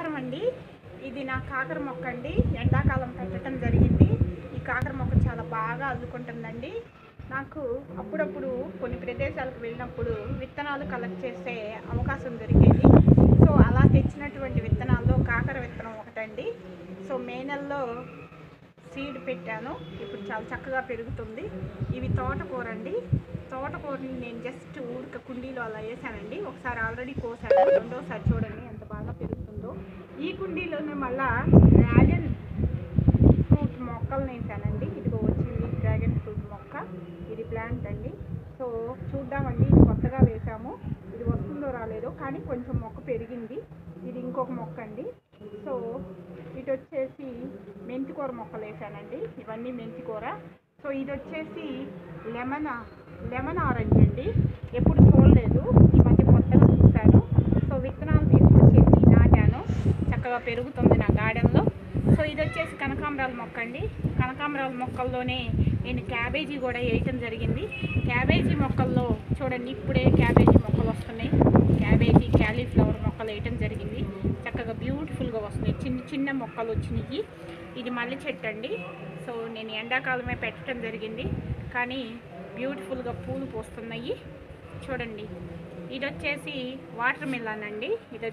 నమస్కారం అండి. ఇది నా కాకర మొక్క అండి. ఎండాకాలం పెట్టడం జరిగింది. ఈ కాకర మొక్క చాలా బాగా అల్లుకుంటుందండి. నాకు అప్పుడప్పుడు కొన్ని ప్రదేశాలకు వెళ్ళినప్పుడు విత్తనాలు కలెక్ట్ చేసే అవకాశం దొరికేది. సో అలా తెచ్చినటువంటి విత్తనాల్లో కాకర విత్తనం ఒకటండి. సో మే నెలలో సీడ్ పెట్టాను. ఇప్పుడు చాలా చక్కగా పెరుగుతుంది. ఇవి తోటకూర అండి. తోటకూరని నేను జస్ట్ ఊరిక కుండీలో అలా వేసానండి. ఒకసారి ఆల్రెడీ కోసాను, రెండోసారి చూడండి ఎంత బాగా పెరుగుతుందో. ఈ కుండీలోనే మళ్ళా డ్రాగన్ ఫ్రూట్ మొక్కలను వేసానండి. ఇదిగో వచ్చింది డ్రాగన్ ఫ్రూట్ మొక్క. ఇది ప్లాంట్ అండి. సో చూద్దామండి, ఇది కొత్తగా వేసాము. ఇది వస్తుందో రాలేదో, కానీ కొంచెం మొక్క పెరిగింది. ఇది ఇంకొక మొక్క అండి. సో ఇటు వచ్చేసి మెంతికూర మొక్కలు వేసానండి. ఇవన్నీ మెంతికూర. సో ఇది వచ్చేసి లెమన్ ఆరెంజ్ అండి. ఎప్పుడు చూడలేదు, ఈ మధ్య కొత్తగా చూశాను. సో విత్తనాలు తీసుకొచ్చేసి నాటాను. చక్కగా పెరుగుతుంది నా గార్డెన్లో. సో ఇది వచ్చేసి కనకాంబరాల మొక్క అండి. కనకాంబరాల మొక్కల్లోనే నేను క్యాబేజీ కూడా వేయటం జరిగింది. క్యాబేజీ మొక్కల్లో చూడండి, ఇప్పుడే క్యాబేజీ మొక్కలు వస్తున్నాయి. క్యాబేజీ, క్యాలీఫ్లవర్ మొక్కలు వేయటం జరిగింది. చక్కగా బ్యూటిఫుల్గా వస్తున్నాయి. చిన్న చిన్న మొక్కలు వచ్చినాయి. ఇది మల్లె చెట్టు అండి. సో నేను ఎండాకాలమే పెట్టడం జరిగింది, కానీ బ్యూటిఫుల్గా పూలు పోస్తున్నాయి చూడండి. ఇది వచ్చేసి వాటర్ మిలన్ అండి.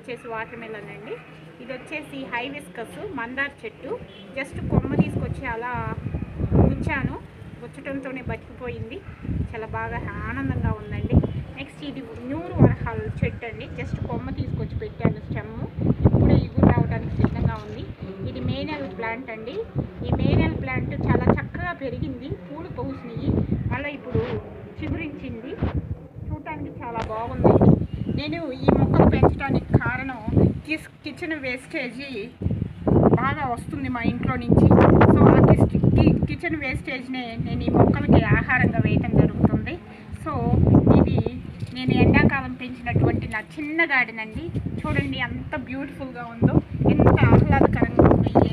ఇది వచ్చేసి హైబిస్కస్ మందార చెట్టు. జస్ట్ కొమ్మ తీసుకొచ్చి అలా ఉంచాను, వచ్చటంతోనే బతికిపోయింది. చాలా బాగా ఆనందంగా ఉందండి. నెక్స్ట్ ఇది నూరు వరహాల చెట్టు అండి. జస్ట్ కొమ్మ తీసుకొచ్చి పెట్టాను, స్టెమ్. ఇప్పుడే ఇగురు రావడానికి సిద్ధంగా ఉంది. ఇది మే నెల ప్లాంట్ అండి. ఈ మే నెల ప్లాంట్ చాలా చక్కగా పెరిగింది, పూలు పూసినాయి, మళ్ళీ ఇప్పుడు చిగురించింది. చూడటానికి చాలా బాగుందండి. నేను ఈ మొక్కలు పెంచడానికి కారణం కిచెన్ వేస్టేజీ బాగా వస్తుంది మా ఇంట్లో నుంచి. సో ఆ కిచెన్ వేస్టేజ్నే నేను ఈ మొక్కలకి ఆహారంగా వేయటం జరుగుతుంది. సో ఇది నేను ఎండాకాలం పెంచినటువంటి నా చిన్న గార్డెన్ అండి. చూడండి ఎంత బ్యూటిఫుల్గా ఉందో, ఎంత ఆహ్లాదకరంగా ఉన్నాయి.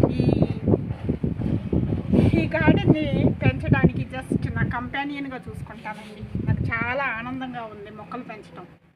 ఈ గార్డెన్ని పెంచడానికి జస్ట్ నా కంపానియన్గా చూసుకుంటానండి. నాకు చాలా ఆనందంగా ఉంది మొక్కలు పెంచడం.